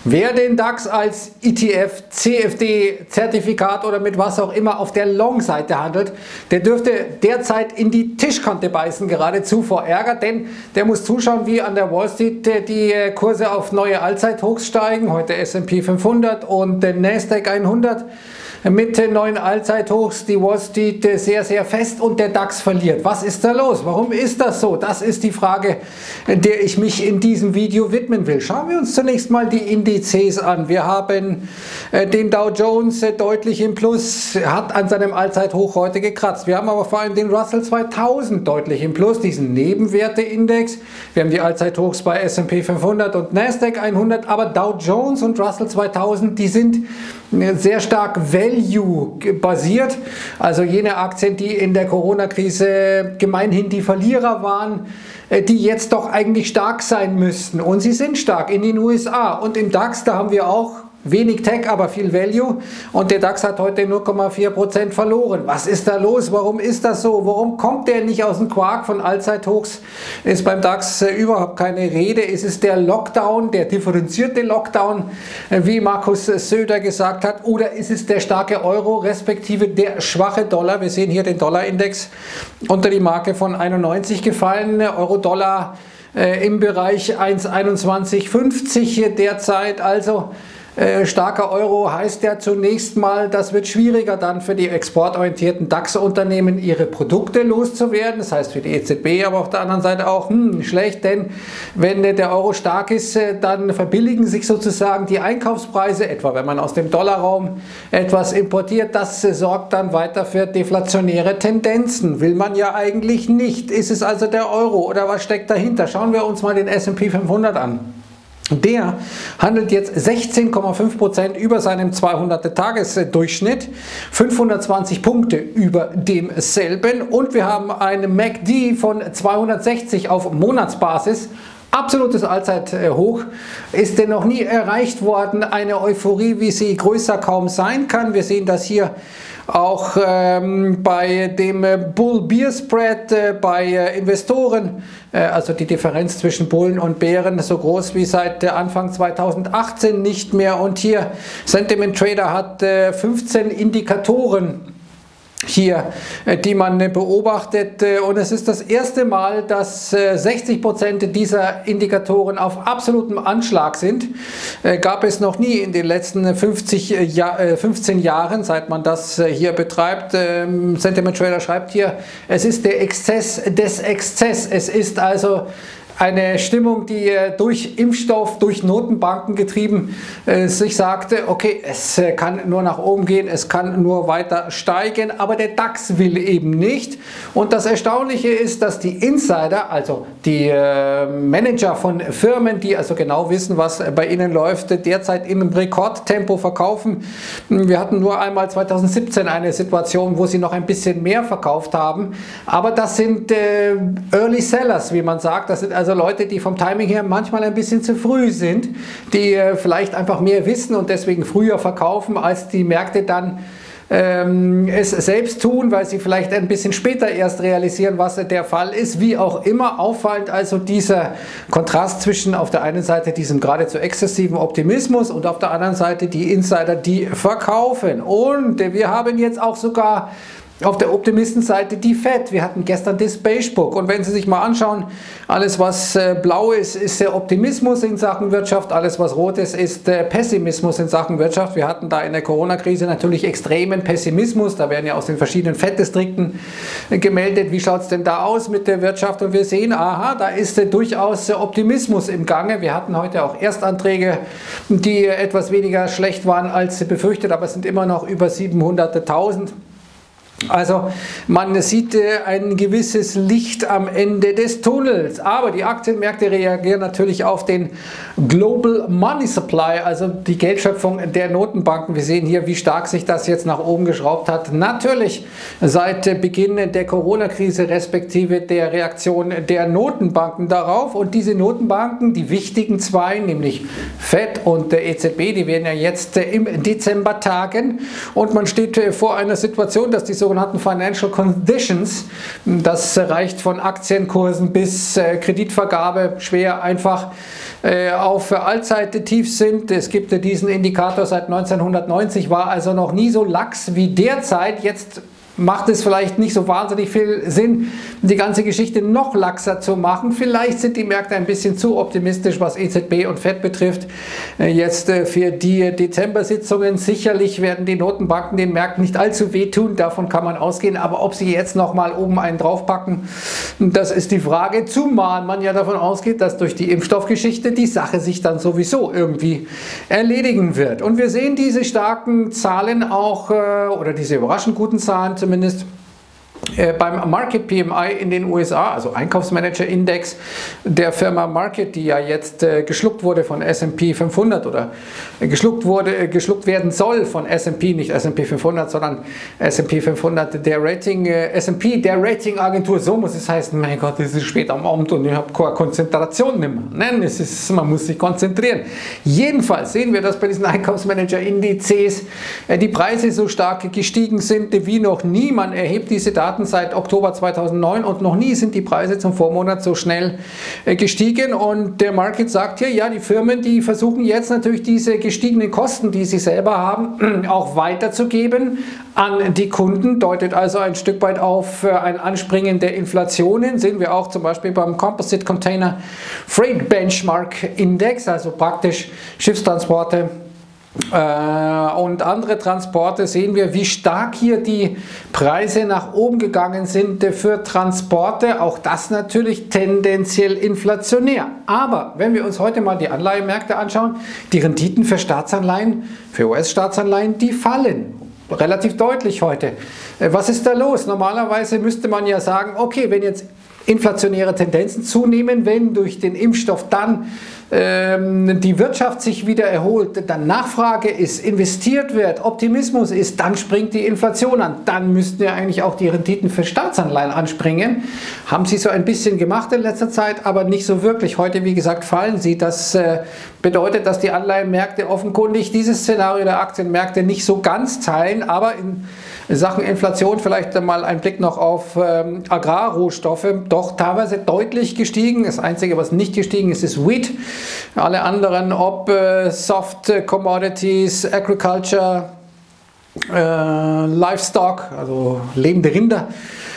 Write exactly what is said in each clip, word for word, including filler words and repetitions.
Wer den DAX als E T F, C F D-Zertifikat oder mit was auch immer auf der Long-Seite handelt, der dürfte derzeit in die Tischkante beißen, geradezu vor Ärger, denn der muss zuschauen, wie an der Wall Street die Kurse auf neue Allzeithochs steigen. Heute S und P fünfhundert und der Nasdaq hundert mit neuen Allzeithochs, die Wall Street sehr, sehr fest und der DAX verliert. Was ist da los? Warum ist das so? Das ist die Frage, der ich mich in diesem Video widmen will. Schauen wir uns zunächst mal die Indizes an. Wir haben den Dow Jones deutlich im Plus, hat an seinem Allzeithoch heute gekratzt. Wir haben aber vor allem den Russell zweitausend deutlich im Plus, diesen Nebenwerteindex. Wir haben die Allzeithochs bei S und P fünfhundert und Nasdaq hundert, aber Dow Jones und Russell zweitausend, die sind sehr stark Value-basiert, also jene Aktien, die in der Corona-Krise gemeinhin die Verlierer waren, die jetzt doch eigentlich stark sein müssten. Und sie sind stark in den U S A. Und im DAX, da haben wir auch wenig Tech, aber viel Value, und der DAX hat heute null Komma vier Prozent verloren. Was ist da los? Warum ist das so? Warum kommt der nicht aus dem Quark von Allzeithochs? Ist beim DAX äh, überhaupt keine Rede. Ist es der Lockdown, der differenzierte Lockdown, äh, wie Markus Söder gesagt hat, oder ist es der starke Euro, respektive der schwache Dollar? Wir sehen hier den Dollarindex unter die Marke von einundneunzig gefallen, Euro-Dollar äh, im Bereich eins Komma einundzwanzig fünfzig derzeit, also Äh, starker Euro heißt ja zunächst mal, das wird schwieriger dann für die exportorientierten DAX-Unternehmen ihre Produkte loszuwerden. Das heißt für die E Z B, aber auf der anderen Seite auch hm, schlecht, denn wenn äh, der Euro stark ist, äh, dann verbilligen sich sozusagen die Einkaufspreise, etwa wenn man aus dem Dollarraum etwas importiert. Das äh, sorgt dann weiter für deflationäre Tendenzen. Will man ja eigentlich nicht. Ist es also der Euro oder was steckt dahinter? Schauen wir uns mal den S und P fünfhundert an. Der handelt jetzt sechzehn Komma fünf Prozent über seinem zweihundert-Tages-Durchschnitt, fünfhundertzwanzig Punkte über demselben, und wir haben einen M A C D von zweihundertsechzig auf Monatsbasis. Absolutes Allzeithoch, ist denn noch nie erreicht worden. Eine Euphorie, wie sie größer kaum sein kann. Wir sehen das hier auch ähm, bei dem Bull-Bear-Spread äh, bei äh, Investoren, äh, also die Differenz zwischen Bullen und Bären, so groß wie seit äh, Anfang zweitausendachtzehn nicht mehr. Und hier Sentiment Trader hat äh, fünfzehn Indikatoren hier, die man beobachtet, und es ist das erste Mal, dass sechzig Prozent dieser Indikatoren auf absolutem Anschlag sind. Gab es noch nie in den letzten fünfzig, fünfzehn Jahren, seit man das hier betreibt. Sentiment Trader schreibt hier, es ist der Exzess des Exzess. Es ist also eine Stimmung, die durch Impfstoff, durch Notenbanken getrieben äh, sich sagte, okay, es kann nur nach oben gehen, es kann nur weiter steigen, aber der DAX will eben nicht. Und das Erstaunliche ist, dass die Insider, also die äh, Manager von Firmen, die also genau wissen, was bei ihnen läuft, derzeit im Rekordtempo verkaufen. Wir hatten nur einmal zweitausendsiebzehn eine Situation, wo sie noch ein bisschen mehr verkauft haben, aber das sind äh, Early Sellers, wie man sagt. Das sind also Also Leute, die vom Timing her manchmal ein bisschen zu früh sind, die äh, vielleicht einfach mehr wissen und deswegen früher verkaufen, als die Märkte dann ähm, es selbst tun, weil sie vielleicht ein bisschen später erst realisieren, was der Fall ist. Wie auch immer, auffallend also dieser Kontrast zwischen auf der einen Seite diesem geradezu exzessiven Optimismus und auf der anderen Seite die Insider, die verkaufen. Und äh, wir haben jetzt auch sogar auf der Optimistenseite die Fed. Wir hatten gestern das Beigebook, und wenn Sie sich mal anschauen, alles was äh, blau ist, ist der Optimismus in Sachen Wirtschaft, alles was rot ist, ist der Pessimismus in Sachen Wirtschaft. Wir hatten da in der Corona-Krise natürlich extremen Pessimismus, da werden ja aus den verschiedenen Fed-Distrikten äh, gemeldet, wie schaut es denn da aus mit der Wirtschaft, und wir sehen, aha, da ist äh, durchaus äh, Optimismus im Gange. Wir hatten heute auch Erstanträge, die äh, etwas weniger schlecht waren als befürchtet, aber es sind immer noch über siebenhunderttausend. Also man sieht äh, ein gewisses Licht am Ende des Tunnels, aber die Aktienmärkte reagieren natürlich auf den Global Money Supply, also die Geldschöpfung der Notenbanken. Wir sehen hier, wie stark sich das jetzt nach oben geschraubt hat. Natürlich seit äh, Beginn der Corona-Krise respektive der Reaktion der Notenbanken darauf, und diese Notenbanken, die wichtigen zwei, nämlich Fed und der E Z B, die werden ja jetzt äh, im Dezember tagen, und man steht äh, vor einer Situation, dass die sogenannten Financial Conditions, das reicht von Aktienkursen bis äh, Kreditvergabe, schwer, einfach, äh, auf Allzeittief sind. Es gibt äh, diesen Indikator seit neunzehnhundertneunzig, war also noch nie so lax wie derzeit. Jetzt macht es vielleicht nicht so wahnsinnig viel Sinn, die ganze Geschichte noch laxer zu machen. Vielleicht sind die Märkte ein bisschen zu optimistisch, was E Z B und Fed betrifft. Jetzt für die Dezember-Sitzungen sicherlich werden die Notenbanken den Märkten nicht allzu wehtun, davon kann man ausgehen. Aber ob sie jetzt nochmal oben einen draufpacken, das ist die Frage. Zumal man ja davon ausgeht, dass durch die Impfstoffgeschichte die Sache sich dann sowieso irgendwie erledigen wird. Und wir sehen diese starken Zahlen auch, oder diese überraschend guten Zahlen, zumindest äh, beim Market P M I in den U S A, also Einkaufsmanager-Index der Firma Market, die ja jetzt äh, geschluckt wurde von S und P fünfhundert oder äh, geschluckt wurde, äh, geschluckt werden soll von S und P, nicht S und P fünfhundert, sondern S und P fünfhundert, der Rating, äh, S und P, der Ratingagentur, so muss es heißen. Mein Gott, es ist spät am Abend und ich habe keine Konzentration mehr. Nein, es ist, man muss sich konzentrieren. Jedenfalls sehen wir, dass bei diesen Einkaufsmanager-Indizes äh, die Preise so stark gestiegen sind wie noch nie. Man erhebt diese Daten seit Oktober zweitausendneun und noch nie sind die Preise zum Vormonat so schnell gestiegen. Und der Market sagt hier, ja, die Firmen, die versuchen jetzt natürlich diese gestiegenen Kosten, die sie selber haben, auch weiterzugeben an die Kunden. Deutet also ein Stück weit auf ein Anspringen der Inflationen. Sehen wir auch zum Beispiel beim Composite Container Freight Benchmark Index, also praktisch Schiffstransporte und andere Transporte, sehen wir, wie stark hier die Preise nach oben gegangen sind für Transporte. Auch das natürlich tendenziell inflationär. Aber wenn wir uns heute mal die Anleihenmärkte anschauen, die Renditen für Staatsanleihen, für U S-Staatsanleihen, die fallen. Relativ deutlich heute. Was ist da los? Normalerweise müsste man ja sagen, okay, wenn jetzt inflationäre Tendenzen zunehmen, wenn durch den Impfstoff dann ähm, die Wirtschaft sich wieder erholt, dann Nachfrage ist, investiert wird, Optimismus ist, dann springt die Inflation an. Dann müssten ja eigentlich auch die Renditen für Staatsanleihen anspringen. Haben sie so ein bisschen gemacht in letzter Zeit, aber nicht so wirklich. Heute, wie gesagt, fallen sie. Das äh, bedeutet, dass die Anleihenmärkte offenkundig dieses Szenario der Aktienmärkte nicht so ganz teilen, aber in Sachen Inflation vielleicht mal ein Blick noch auf ähm, Agrarrohstoffe, doch teilweise deutlich gestiegen. Das Einzige, was nicht gestiegen ist, ist Wheat. Alle anderen, ob äh, Soft Commodities, Agriculture, äh, Livestock, also lebende Rinder,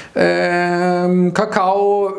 Ähm, Kakao,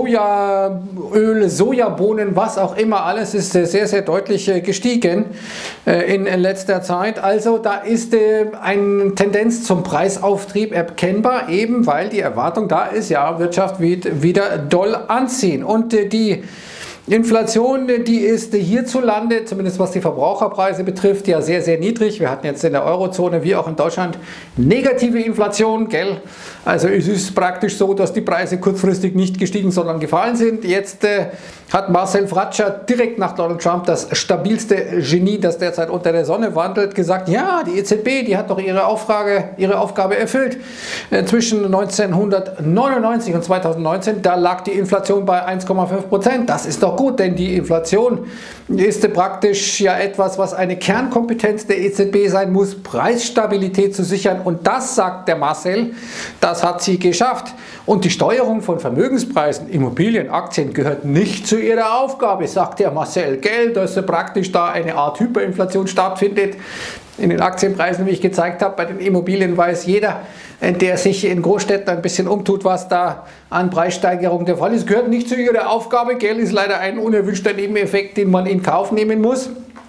Sojaöl, Sojabohnen, was auch immer, alles ist sehr, sehr deutlich äh, gestiegen äh, in, in letzter Zeit. Also da ist äh, eine Tendenz zum Preisauftrieb erkennbar, eben weil die Erwartung da ist, ja, Wirtschaft wird wieder doll anziehen. Und äh, die Inflation, die ist hierzulande, zumindest was die Verbraucherpreise betrifft, ja sehr, sehr niedrig. Wir hatten jetzt in der Eurozone wie auch in Deutschland negative Inflation, gell? Also es ist praktisch so, dass die Preise kurzfristig nicht gestiegen, sondern gefallen sind. Jetzt äh, hat Marcel Fratscher direkt nach Donald Trump, das stabilste Genie, das derzeit unter der Sonne wandelt, gesagt, ja, die E Z B, die hat doch ihre, Aufrage, ihre Aufgabe erfüllt. Äh, zwischen neunzehnhundertneunundneunzig und zweitausendneunzehn, da lag die Inflation bei eins Komma fünf Prozent. Das ist doch gut, denn die Inflation ist praktisch ja etwas, was eine Kernkompetenz der E Z B sein muss, Preisstabilität zu sichern. Und das, sagt der Marcel, das hat sie geschafft. Und die Steuerung von Vermögenspreisen, Immobilien, Aktien gehört nicht zu ihrer Aufgabe, sagt der Marcel. Geld, dass praktisch da eine Art Hyperinflation stattfindet. In den Aktienpreisen, wie ich gezeigt habe, bei den Immobilien weiß jeder, der sich in Großstädten ein bisschen umtut, was da an Preissteigerung der Fall ist. Gehört nicht zu ihrer Aufgabe. Geld ist leider ein unerwünschter Nebeneffekt, den man in Kauf nehmen muss.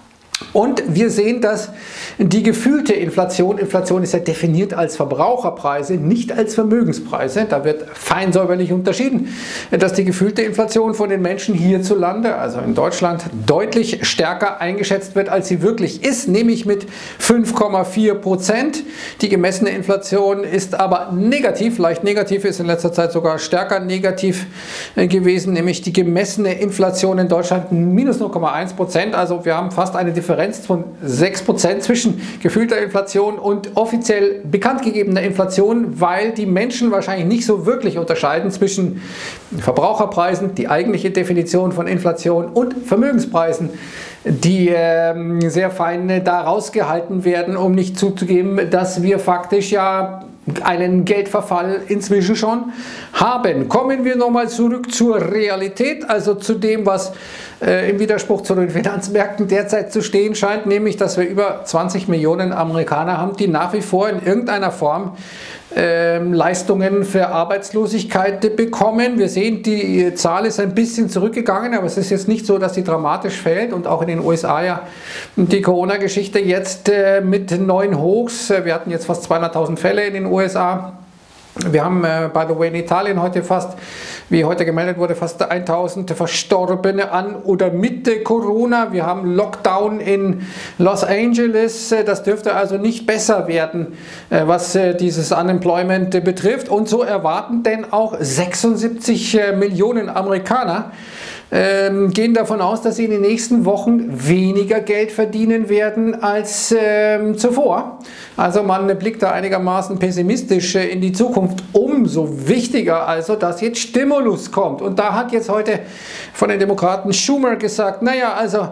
Und wir sehen, dass die gefühlte Inflation, Inflation ist ja definiert als Verbraucherpreise, nicht als Vermögenspreise, da wird fein säuberlich unterschieden, dass die gefühlte Inflation von den Menschen hierzulande, also in Deutschland, deutlich stärker eingeschätzt wird, als sie wirklich ist, nämlich mit fünf Komma vier Prozent. Die gemessene Inflation ist aber negativ, leicht negativ, ist in letzter Zeit sogar stärker negativ gewesen, nämlich die gemessene Inflation in Deutschland minus null Komma eins Prozent, also wir haben fast eine Differenz von sechs Prozent zwischen gefühlter Inflation und offiziell bekannt gegebener Inflation, weil die Menschen wahrscheinlich nicht so wirklich unterscheiden zwischen Verbraucherpreisen, die eigentliche Definition von Inflation, und Vermögenspreisen, die äh, sehr fein da rausgehalten werden, um nicht zuzugeben, dass wir faktisch ja einen Geldverfall inzwischen schon haben. Kommen wir nochmal zurück zur Realität, also zu dem, was äh, im Widerspruch zu den Finanzmärkten derzeit zu stehen scheint, nämlich, dass wir über zwanzig Millionen Amerikaner haben, die nach wie vor in irgendeiner Form äh, Leistungen für Arbeitslosigkeit bekommen. Wir sehen, die Zahl ist ein bisschen zurückgegangen, aber es ist jetzt nicht so, dass sie dramatisch fällt, und auch in den U S A ja die Corona-Geschichte jetzt äh, mit neuen Hochs. Wir hatten jetzt fast zweihunderttausend Fälle in den U S A. Wir haben, äh, by the way, in Italien heute fast, wie heute gemeldet wurde, fast tausend Verstorbene an oder mit äh, Corona. Wir haben Lockdown in Los Angeles. Das dürfte also nicht besser werden, äh, was äh, dieses Unemployment äh, betrifft. Und so erwarten denn auch sechsundsiebzig äh, Millionen Amerikaner, Ähm, gehen davon aus, dass sie in den nächsten Wochen weniger Geld verdienen werden als ähm, zuvor. Also man blickt da einigermaßen pessimistisch äh, in die Zukunft. Umso wichtiger also, dass jetzt Stimulus kommt. Und da hat jetzt heute von den Demokraten Schumer gesagt, naja, also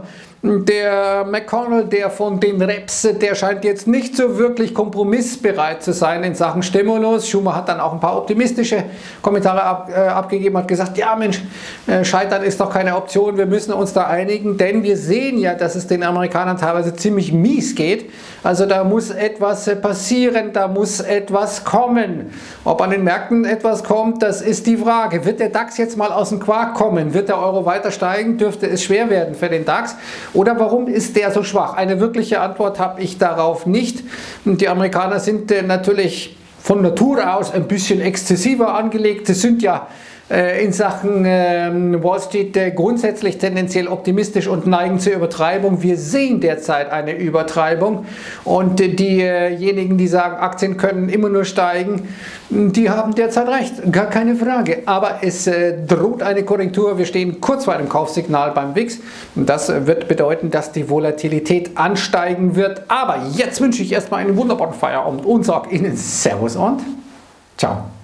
der McConnell, der von den Reps, der scheint jetzt nicht so wirklich kompromissbereit zu sein in Sachen Stimulus. Schumer hat dann auch ein paar optimistische Kommentare ab, äh, abgegeben, hat gesagt, ja Mensch, äh, Scheitern ist doch keine Option, wir müssen uns da einigen, denn wir sehen ja, dass es den Amerikanern teilweise ziemlich mies geht. Also da muss etwas passieren, da muss etwas kommen. Ob an den Märkten etwas kommt, das ist die Frage. Wird der DAX jetzt mal aus dem Quark kommen? Wird der Euro weiter steigen? Dürfte es schwer werden für den DAX? Oder warum ist der so schwach? Eine wirkliche Antwort habe ich darauf nicht. Die Amerikaner sind äh, natürlich von Natur aus ein bisschen exzessiver angelegt. Sie sind ja äh, in Sachen äh, Wall Street äh, grundsätzlich tendenziell optimistisch und neigen zur Übertreibung. Wir sehen derzeit eine Übertreibung, und äh, diejenigen, die sagen, Aktien können immer nur steigen, die haben derzeit recht, gar keine Frage. Aber es äh, droht eine Korrektur. Wir stehen kurz vor einem Kaufsignal beim W I X. Und das äh, wird bedeuten, dass die Volatilität ansteigen wird. Aber jetzt wünsche ich erstmal einen wunderbaren Feierabend und sage Ihnen Servus und Ciao.